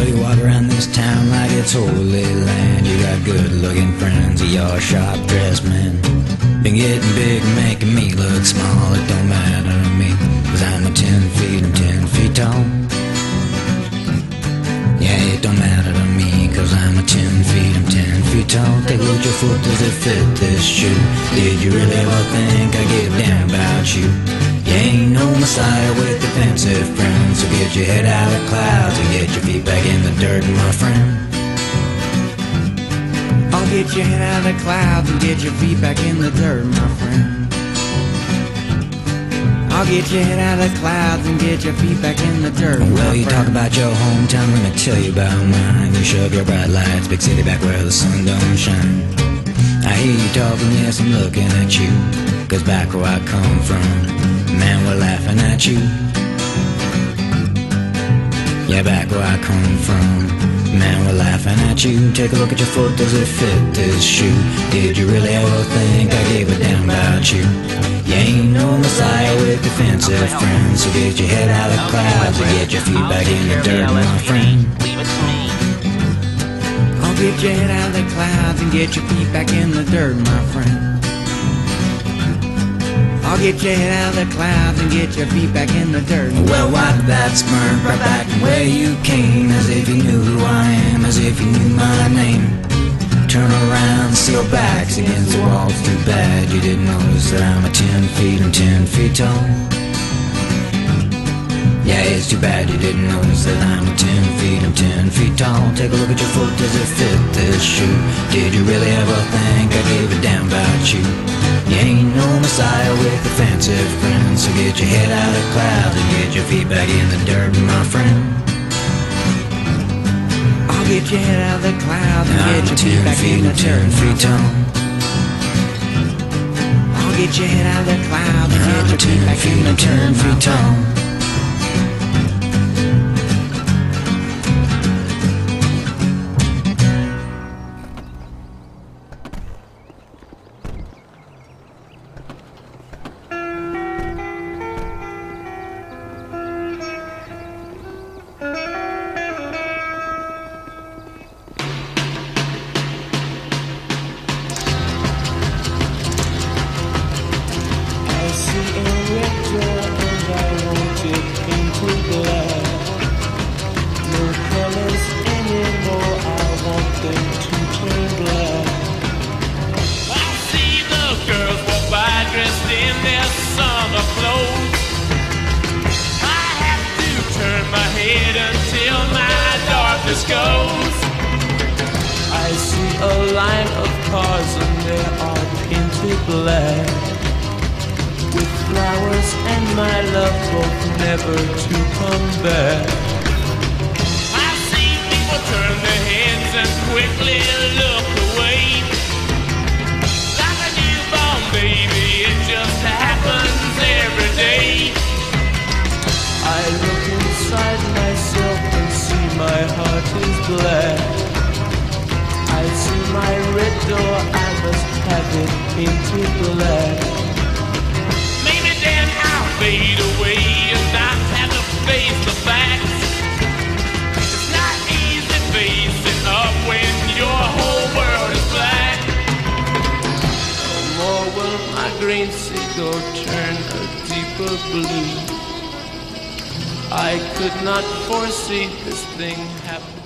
you walk around this town like it's holy land. You got good-looking friends, you're sharp-dressed men. Been getting big, making me look small. It don't matter to me, 'cause I'm 10 feet tall. Yeah, it don't matter to me, 'cause I'm 10 feet tall. Take a look at your foot, does it fit this shoe? Did you really ever think I give a damn about you? You ain't no messiah with defensive friends, so get your head out of the clouds and get your feet back in the dirt, my friend. I'll get your head out of the clouds and get your feet back in the dirt, my friend. I'll get your head out of the clouds and get your feet back in the dirt. Well, you talk about your hometown, let me tell you about mine. You show up your bright lights, big city back where the sun don't shine. I hear you talking, yes, I'm looking at you, 'cause back where I come from, man, we're laughing at you. Yeah, back where I come from, man, we're laughing at you. Take a look at your foot, does it fit this shoe? Did you really ever think I gave a damn about you? You ain't no messiah with defensive friends, so get your head out of the clouds and get your feet back in the dirt, my friend. I'll get your head out of the clouds and get your feet back in the dirt, my friend. I'll get your head out of the clouds and get your feet back in the dirt. Well, wipe that smirk right back from where you came, as if you knew who I am, as if you knew my name. Turn around, see your backs against the wall. It's too bad you didn't notice that I'm 10 feet tall. Yeah, it's too bad you didn't notice that I'm 10 feet tall. Take a look at your foot, does it fit this shoe? Did you really ever think I gave a damn about you? You ain't no messiah with defensive friends, so get your head out of the clouds and get your feet back in the dirt, my friend. I'll get your head out of the clouds and get your feet back in the dirt, 10 feet tall. I'll get your head out of the clouds and get your feet back in the dirt, 10 feet tall. Goes. I see a line of cars and they are painted black, with flowers and my love both never to come back. I see people turn their heads and quickly look away, like a newborn baby, it just happens every day. I look inside myself and see my heart is black. I see my red door, I must have it painted black. Maybe then I'll fade away and not have to face the facts. It's not easy facing up when your whole world is black. No more will my green seagull turn a deeper blue. I could not foresee this thing happening.